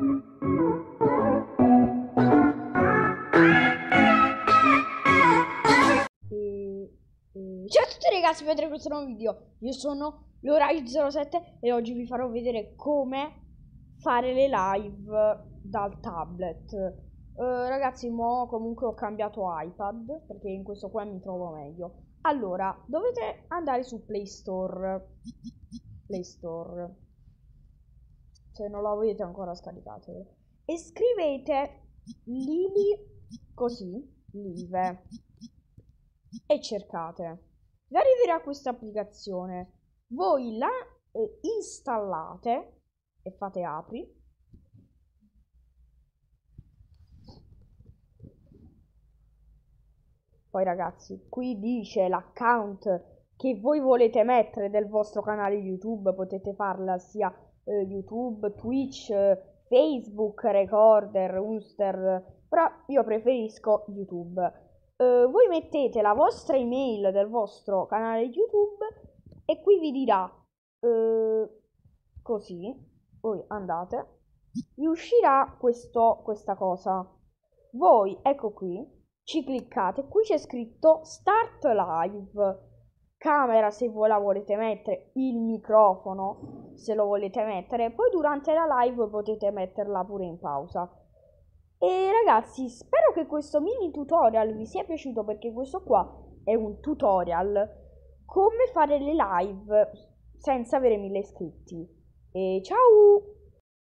Ciao a tutti ragazzi, vedrete questo nuovo video. Io sono Lorai07 e oggi vi farò vedere come fare le live dal tablet. Ragazzi, mo comunque ho cambiato iPad perché in questo qua mi trovo meglio. Allora, dovete andare su Play Store. Se non l'avete ancora scaricatelo. E scrivete Lili così, Live. E cercate. Vi arriverà questa applicazione. Voi la installate e fate apri. Poi ragazzi, qui dice l'account che voi volete mettere del vostro canale YouTube. Potete farla sia YouTube, Twitch, Facebook, Recorder, Unster. Però io preferisco YouTube. Voi mettete la vostra email del vostro canale YouTube e qui vi dirà così, voi andate, vi uscirà questa cosa. Voi, ecco qui, ci cliccate, qui c'è scritto Start Live, camera se voi la volete mettere, il microfono se lo volete mettere, poi durante la live potete metterla pure in pausa. E ragazzi, spero che questo mini tutorial vi sia piaciuto perché questo qua è un tutorial come fare le live senza avere 1000 iscritti. E ciao!